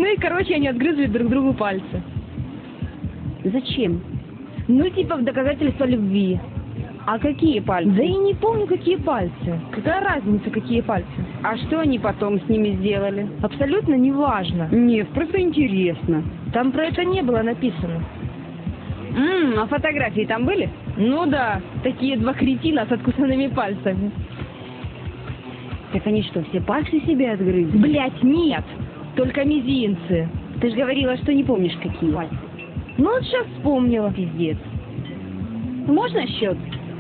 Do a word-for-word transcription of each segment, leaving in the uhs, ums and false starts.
Ну и, короче, они отгрызли друг другу пальцы. Зачем? Ну, типа в доказательство любви. А какие пальцы? Да и не помню, какие пальцы. Какая разница, какие пальцы? А что они потом с ними сделали? Абсолютно неважно. Нет, просто интересно. Там про это не было написано. Ммм, а фотографии там были? Ну да, такие два кретина с откусанными пальцами. Так они что, все пальцы себе отгрызли? Блять, нет, только мизинцы. Ты же говорила, что не помнишь, какие пальцы. Ну вот сейчас вспомнила. Пиздец. Можно счет?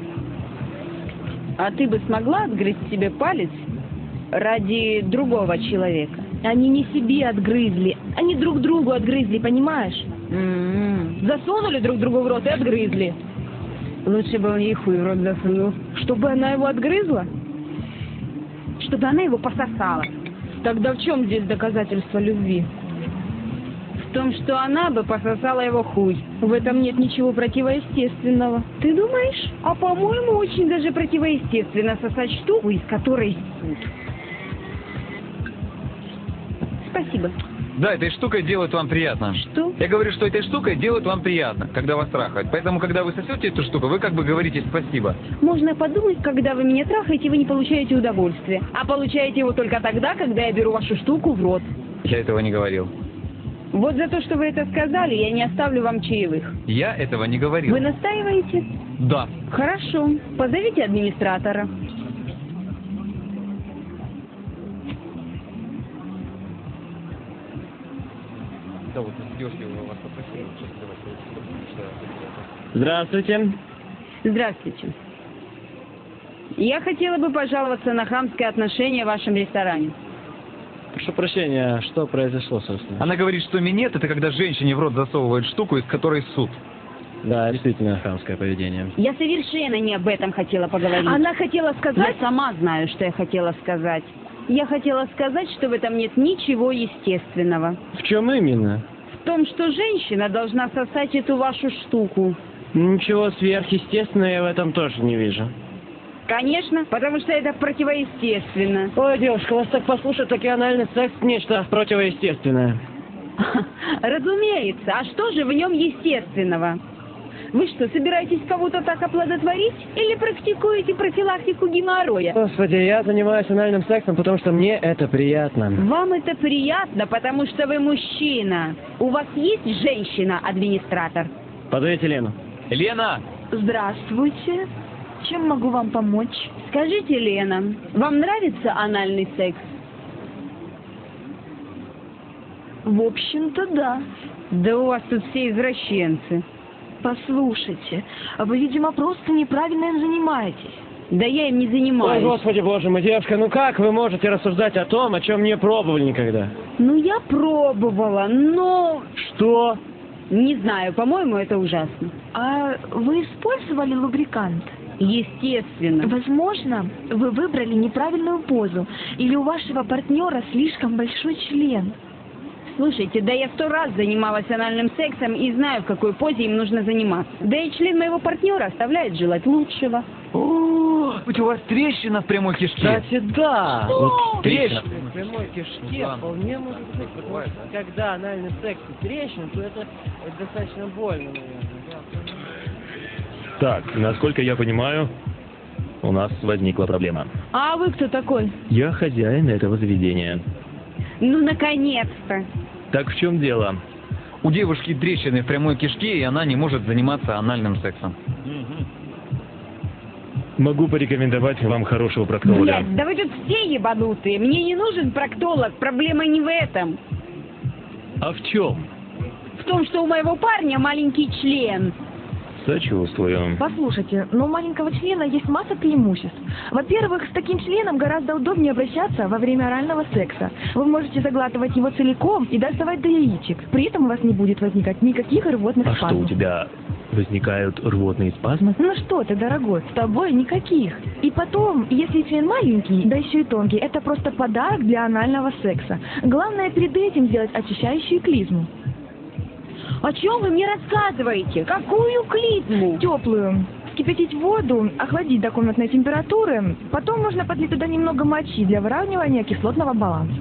А ты бы смогла отгрызть себе палец ради другого человека? Они не себе отгрызли, они друг другу отгрызли, понимаешь? Mm-hmm. Засунули друг другу в рот и отгрызли. Лучше бы он ей хуй в рот засунул. Чтобы она его отгрызла? Чтобы она его пососала. Тогда в чем здесь доказательство любви? В том, что она бы пососала его хуй. В этом нет ничего противоестественного. Ты думаешь? А по-моему, очень даже противоестественно сосать штуку, из которой суд. Спасибо. Да, этой штукой делают вам приятно. Что? Я говорю, что этой штукой делают вам приятно, когда вас трахают. Поэтому, когда вы сосете эту штуку, вы как бы говорите спасибо. Можно подумать, когда вы меня трахаете, вы не получаете удовольствие. А получаете его только тогда, когда я беру вашу штуку в рот. Я этого не говорил. Вот за то, что вы это сказали, я не оставлю вам чаевых. Я этого не говорил. Вы настаиваете? Да. Хорошо. Позовите администратора. Да, вот девушки вас попросили. Здравствуйте. Здравствуйте. Я хотела бы пожаловаться на хамское отношение в вашем ресторане. Прошу прощения, что произошло, собственно? Она говорит, что минет — это когда женщине в рот засовывают штуку, из которой суд. Да, действительно хамское поведение. Я совершенно не об этом хотела поговорить. Она хотела сказать... Я сама знаю, что я хотела сказать. Я хотела сказать, что в этом нет ничего естественного. В чем именно? В том, что женщина должна сосать эту вашу штуку. Ничего сверхъестественного я в этом тоже не вижу. Конечно, потому что это противоестественно. Ой, девушка, вас так послушать, так и анальный секс нечто противоестественное. Разумеется, а что же в нем естественного? Вы что, собираетесь кого-то так оплодотворить или практикуете профилактику геморроя? Господи, я занимаюсь анальным сексом, потому что мне это приятно. Вам это приятно, потому что вы мужчина. У вас есть женщина-администратор? Позовите Лену. Лена! Здравствуйте. Чем могу вам помочь? Скажите, Лена, вам нравится анальный секс? В общем-то, да. Да у вас тут все извращенцы. Послушайте, вы, видимо, просто неправильно им занимаетесь. Да я им не занимаюсь. Ой, господи, боже мой, девушка, ну как вы можете рассуждать о том, о чем не пробовали никогда? Ну, я пробовала, но... Что? Не знаю, по-моему, это ужасно. А вы использовали лубрикант? Естественно. Возможно, вы выбрали неправильную позу, или у вашего партнера слишком большой член. Слушайте, да я сто раз занималась анальным сексом и знаю, в какой позе им нужно заниматься. Да и член моего партнера оставляет желать лучшего. О, у вас трещина в прямой кишке. Кстати, да. Вот трещина. В прямой кишке Да. вполне может быть, потому что когда анальный секс и трещина, то это, это достаточно больно, наверное. Так, насколько я понимаю, у нас возникла проблема. А вы кто такой? Я хозяин этого заведения. Ну, наконец-то. Так в чем дело? У девушки трещины в прямой кишке, и она не может заниматься анальным сексом. Могу порекомендовать вам хорошего проктолога. Блядь, да вы тут все ебанутые. Мне не нужен проктолог. Проблема не в этом. А в чем? В том, что у моего парня маленький член. Сочувствую. Послушайте, но у маленького члена есть масса преимуществ. Во-первых, с таким членом гораздо удобнее обращаться во время орального секса. Вы можете заглатывать его целиком и доставать до яичек. При этом у вас не будет возникать никаких рвотных А спазмов. что, у тебя возникают рвотные спазмы? Ну что ты, дорогой, с тобой никаких. И потом, если член маленький, да еще и тонкий, это просто подарок для анального секса. Главное перед этим сделать очищающую клизму. О чем вы мне рассказываете? Какую клизму? Теплую. Вскипятить воду, охладить до комнатной температуры. Потом можно подлить туда немного мочи для выравнивания кислотного баланса.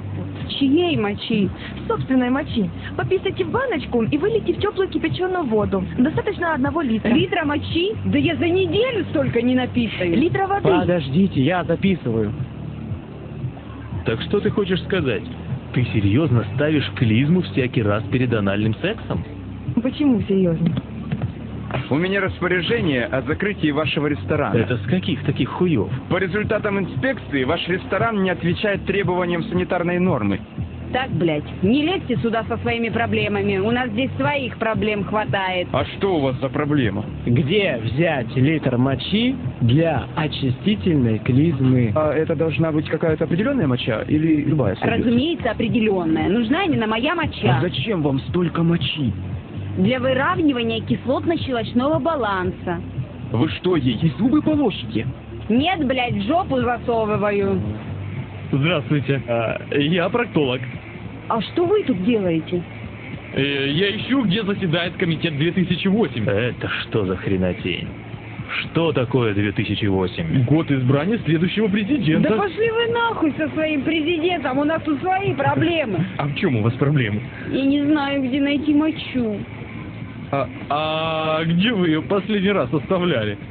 Чьей мочи? Собственной мочи. Пописайте в баночку и вылейте в теплую кипяченую воду. Достаточно одного литра. Литра мочи? Да я за неделю столько не написаю. Литра воды. Подождите, я записываю. Так что ты хочешь сказать? Ты серьезно ставишь клизму всякий раз перед анальным сексом? Почему серьезно? У меня распоряжение о закрытии вашего ресторана. Это с каких таких хуев? По результатам инспекции ваш ресторан не отвечает требованиям санитарной нормы. Так, блядь, не лезьте сюда со своими проблемами. У нас здесь своих проблем хватает. А что у вас за проблема? Где взять литр мочи для очистительной клизмы? А это должна быть какая-то определенная моча или любая сойдет? Разумеется, определенная. Нужна именно моя моча. А зачем вам столько мочи? Для выравнивания кислотно-щелочного баланса. Вы что, ей и зубы полощите? Нет, блядь, в жопу засовываю. Здравствуйте. А, я проктолог. А что вы тут делаете? Э, Я ищу, где заседает комитет две тысячи восемь. Это что за хренотень? Что такое две тысячи восемь? Год избрания следующего президента. Да пошли вы нахуй со своим президентом, у нас тут свои проблемы. А в чем у вас проблемы? Я не знаю, где найти мочу. А, а где вы ее последний раз оставляли?